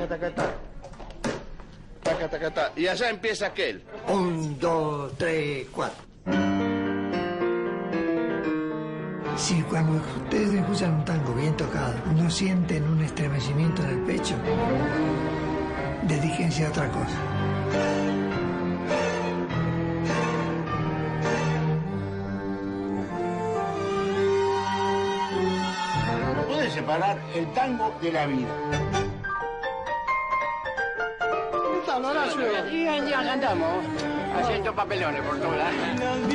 taca, taca, taca. Taca, taca, taca. Y allá empieza aquel. 1, 2, 3, 4. Si cuando ustedes escuchan un tango bien tocado, no sienten un estremecimiento en el pecho, dedíquense a otra cosa. No puedes separar el tango de la vida. Ya cantamos, haciendo papelones por todas las...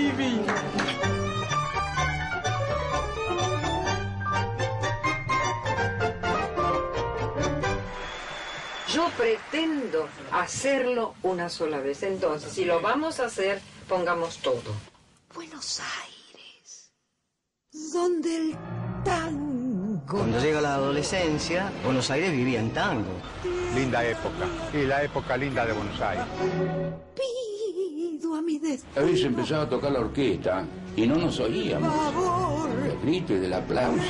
Yo pretendo hacerlo una sola vez. Entonces, si lo vamos a hacer, pongamos todo. Buenos Aires, donde el tango... Cuando llega la adolescencia, Buenos Aires vivía en tango. Linda época, y la época linda de Buenos Aires. Pido a mi destino. Habéis empezado a tocar la orquesta y no nos oíamos. Los gritos y del aplauso.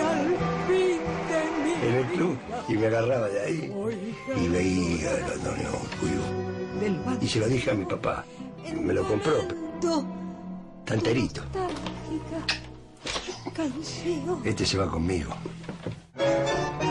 En el club, y me agarraba de ahí y veía el otoño oscuro. Y se lo dije a mi papá. Me lo compró. Tanterito. Este se va conmigo.